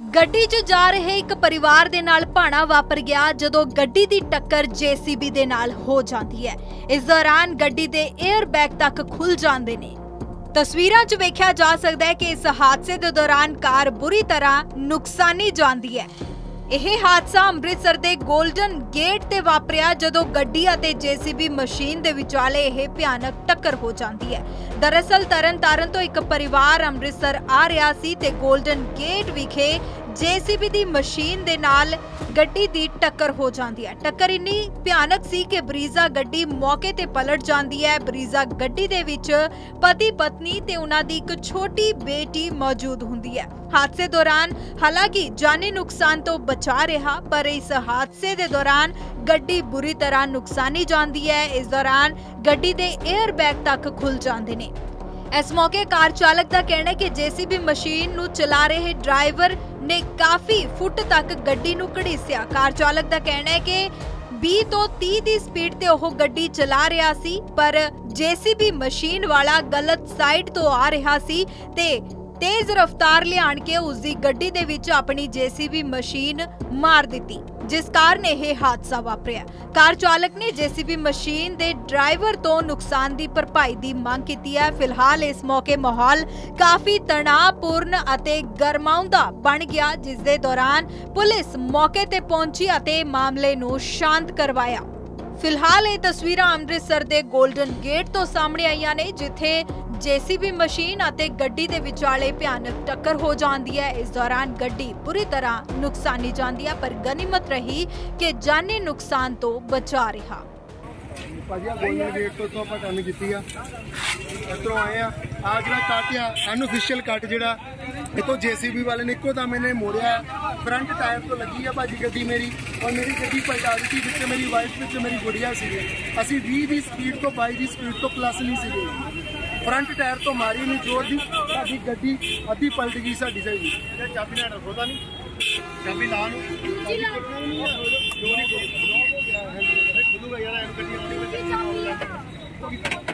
ਗੱਡੀ 'ਚ ਜਾ ਰਹੇ ਇੱਕ ਪਰਿਵਾਰ ਦੇ ਨਾਲ ਭਾਣਾ ਵਾਪਰ ਗਿਆ ਜਦੋਂ ਗੱਡੀ ਦੀ ਟੱਕਰ ਜੀਸੀਬੀ ਦੇ ਨਾਲ ਹੋ ਜਾਂਦੀ ਹੈ। ਇਸ ਦੌਰਾਨ ਗੱਡੀ ਦੇ 에ਅਰ ਬੈਗ ਤੱਕ ਖੁੱਲ ਜਾਂਦੇ ਨੇ। ਤਸਵੀਰਾਂ 'ਚ ਵੇਖਿਆ ਜਾ ਸਕਦਾ ਹੈ ਕਿ ਇਸ ਹਾਦਸੇ ਦੇ ਦੌਰਾਨ ਕਾਰ ਬੁਰੀ ਤਰ੍ਹਾਂ ਨੁਕਸਾਨੀ ਜਾਂਦੀ ਹੈ। ਇਹ ਹਾਦਸਾ ਅੰਮ੍ਰਿਤਸਰ ਦੇ ਗੋਲਡਨ ਗੇਟ ਤੇ ਵਾਪਰਿਆ ਜਦੋਂ ਗੱਡੀ ਅਤੇ ਜੀਸੀਬੀ ਮਸ਼ੀਨ ਦੇ ਵਿਚਾਲੇ ਇਹ ਭਿਆਨਕ ਟੱਕਰ ਹੋ ਜਾਂਦੀ ਹੈ। ਦਰਅਸਲ ਤਰਨਤਾਰਨ ਤੋਂ ਇੱਕ ਪਰਿਵਾਰ ਅੰਮ੍ਰਿਤਸਰ ਆ ਰਿਹਾ ਸੀ ਤੇ ਗੋਲਡਨ ਗੇਟ ਵਿਖੇ ਜੀਸੀਬੀ ਦੀ ਮਸ਼ੀਨ ਦੇ ਨਾਲ ਗੱਡੀ ਦੀ ਟੱਕਰ ਹੋ ਜਾਂਦੀ ਹੈ। ਟੱਕਰ ਇੰਨੀ ਭਿਆਨਕ ਸੀ ਕਿ ਬਰੀਜ਼ਾ ਗੱਡੀ ਮੌਕੇ ਤੇ ਪਲਟ ਜਾਂਦੀ ਹੈ। ਬਰੀਜ਼ਾ ਗੱਡੀ ਦੇ ਵਿੱਚ ਪਤੀ ਪਤਨੀ ਤੇ ਉਹਨਾਂ ਦੀ ਇੱਕ ਛੋਟੀ ਬੇਟੀ ਮੌਜੂਦ ਹੁੰਦੀ ਹੈ। ਹਾਦਸੇ ਦੌਰਾਨ ਹਾਲਾਂਕਿ ਜਾਨੀ ਨੁਕਸਾਨ ਤੋਂ ਬਚਾ ਰਿਹਾ, ਪਰ ਇਸ ਹਾਦਸੇ ਦੇ ਦੌਰਾਨ ਗੱਡੀ ਬੁਰੀ ਤਰ੍ਹਾਂ ਨੁਕਸਾਨੀ ਜਾਂਦੀ ਹੈ। ਇਸ ਦੌਰਾਨ ਗੱਡੀ ਦੇ 에ਅਰ ਬੈਗ ਤੱਕ ਖੁੱਲ ਜਾਂਦੇ ਨੇ। ਇਸ ਮੌਕੇ ਕਾਰ ਚਾਲਕ ਦਾ ਕਹਿਣਾ ਹੈ ਕਿ ਜੀਸੀਬੀ ਮਸ਼ੀਨ ਨੂੰ ਚਲਾ ਰਹੇ ਡਰਾਈਵਰ ਨੇ ਕਾਫੀ ਫੁੱਟ ਤੱਕ ਗੱਡੀ ਨੂੰ ਘੜੀਸਿਆ। ਕਾਰ ਚਾਲਕ ਦਾ ਕਹਿਣਾ ਹੈ ਕਿ 20 ਤੋਂ 30 ਦੀ ਸਪੀਡ ਤੇ ਉਹ ਗੱਡੀ ਚਲਾ ਰਿਹਾ ਸੀ, ਪਰ ਜੀਸੀਬੀ ਮਸ਼ੀਨ ਵਾਲਾ ਗਲਤ ਸਾਈਡ ਤੋਂ ਆ ਰਿਹਾ ਸੀ ਤੇ तेज रफ्तार लियाण के उसकी गड्डी दे विच अपनी जेसीबी मशीन मार दी, जिस कारण यह हादसा वापरिया। कार चालक ने जेसीबी मशीन दे ड्राइवर तो नुकसान की भरपाई की मांग की है। फिलहाल इस मौके माहौल काफी तनावपूर्ण अते गरमाउंदा बन गया, जिस दे दौरान पुलिस मौके ते पहुंची अते मामले नूं शांत करवाया। फिलहाल ये तस्वीरां अमृतसर दे गोल्डन गेट तो सामने आईयां ने, जिथे जेसीबी मशीन अते गड्डी दे विचाले भयानक टक्कर हो जाती है। इस दौरान गड्डी बुरी तरह नुकसानी जाती है, पर गनीमत रही कि जानी नुकसान तो बचा रहा। गोल्डन गेट तो ਆਪਾਂ ਟਰਨ ਕੀਤੀ ਆ, ਇੱਧਰੋਂ ਆਏ ਆ ਜਿਹੜਾ ਕੱਟ ਆ ਅਨਅਫੀਸ਼ੀਅਲ ਕੱਟ ਜਿਹੜਾ ਇਤੋਂ ਜੀਸੀਬੀ ਵਾਲੇ ਨੇ ਇੱਕੋ ਦਮ ਇਹਨੇ ਮੋੜਿਆ। ਫਰੰਟ ਟਾਇਰ ਤੋਂ ਲੱਗੀ ਆ ਭਾਜੀ ਗੱਡੀ ਮੇਰੀ, ਔਰ ਮੇਰੀ ਗੱਡੀ ਪਲਟਾ ਦਿੱਤੀ, ਵਿੱਚ ਮੇਰੀ ਵਾਈਫ ਵਿੱਚ ਮੇਰੀ ਗੁੜੀਆ ਸੀਗੇ। ਅਸੀਂ 20 ਦੀ ਸਪੀਡ ਤੋਂ 22 ਦੀ ਸਪੀਡ ਤੋਂ ਪਲੱਸ ਨਹੀਂ ਸੀਗੇ। ਫਰੰਟ ਟਾਇਰ ਤੋਂ ਮਾਰੀ ਨਹੀਂ ਜ਼ੋਰ ਦੀ, ਸਾਡੀ ਗੱਡੀ ਅੱਧੀ ਪਲਟ ਗਈ ਸਾਡੀ ਸਾਈਡ। ਚਾਬੀ ਲੈਣਾ ਖੋਦਾ ਨਹੀਂ, ਚਾਬੀ ਲਾ ਨੂੰ ਖੁੱਲੂਗਾ ਯਾਰ, ਗੱਡੀ